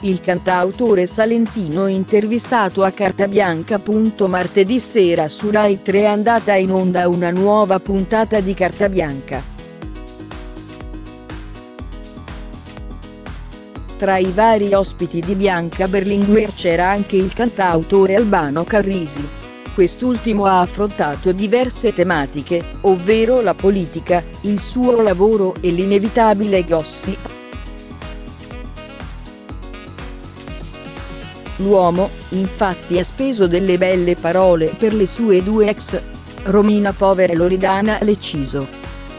Il cantautore salentino intervistato a Carta Bianca. Martedì sera su Rai 3 è andata in onda una nuova puntata di Carta Bianca. Tra i vari ospiti di Bianca Berlinguer c'era anche il cantautore Albano Carrisi. Quest'ultimo ha affrontato diverse tematiche, ovvero la politica, il suo lavoro e l'inevitabile gossip. L'uomo, infatti, ha speso delle belle parole per le sue due ex, Romina Power e Loredana Lecciso.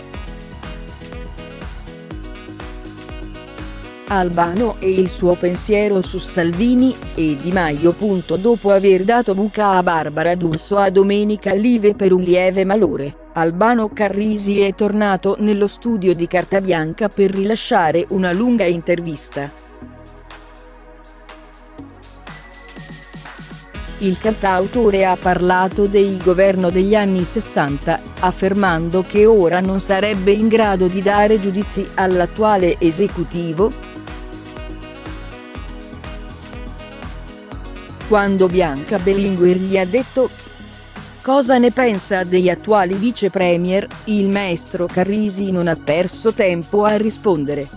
Albano e il suo pensiero su Salvini e Di Maio. Dopo aver dato buca a Barbara D'Urso a domenica Live per un lieve malore, Albano Carrisi è tornato nello studio di Carta Bianca per rilasciare una lunga intervista. Il cantautore ha parlato del governo degli anni 60, affermando che ora non sarebbe in grado di dare giudizi all'attuale esecutivo. Quando Bianca Berlinguer gli ha detto cosa ne pensa degli attuali vice premier, il maestro Carrisi non ha perso tempo a rispondere.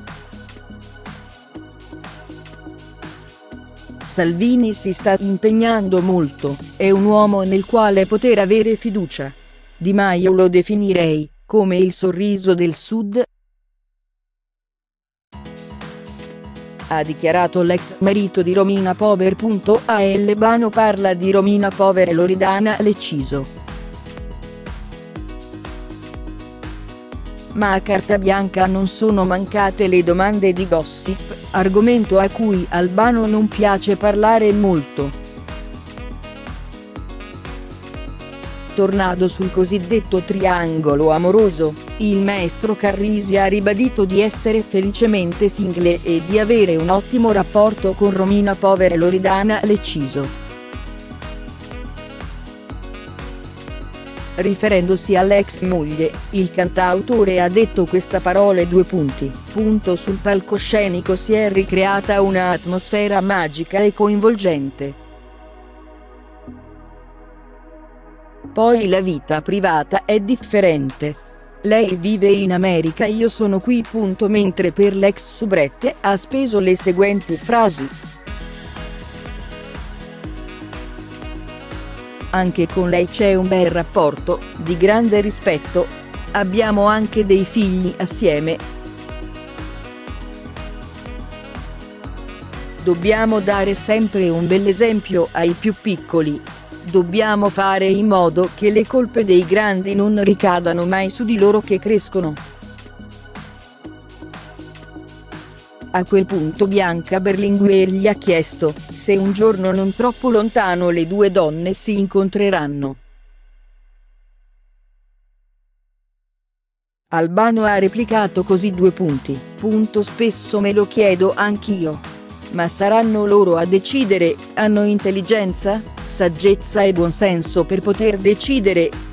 Salvini si sta impegnando molto, è un uomo nel quale poter avere fiducia. Di Maio lo definirei come il sorriso del Sud. Ha dichiarato l'ex marito di Romina Power. Albano parla di Romina Power e Loredana Lecciso. Ma a Carta Bianca non sono mancate le domande di gossip, argomento a cui Albano non piace parlare molto. Tornando sul cosiddetto triangolo amoroso, il maestro Carrisi ha ribadito di essere felicemente single e di avere un ottimo rapporto con Romina Power e Loredana Lecciso. Riferendosi all'ex moglie, il cantautore ha detto queste parole: sul palcoscenico si è ricreata una atmosfera magica e coinvolgente. Poi la vita privata è differente. Lei vive in America, io sono qui. Mentre per l'ex soubrette ha speso le seguenti frasi. Anche con lei c'è un bel rapporto, di grande rispetto. Abbiamo anche dei figli assieme. Dobbiamo dare sempre un bell'esempio ai più piccoli. Dobbiamo fare in modo che le colpe dei grandi non ricadano mai su di loro che crescono. A quel punto Bianca Berlinguer gli ha chiesto se un giorno non troppo lontano le due donne si incontreranno. Albano ha replicato così: spesso me lo chiedo anch'io. Ma saranno loro a decidere, hanno intelligenza, saggezza e buonsenso per poter decidere.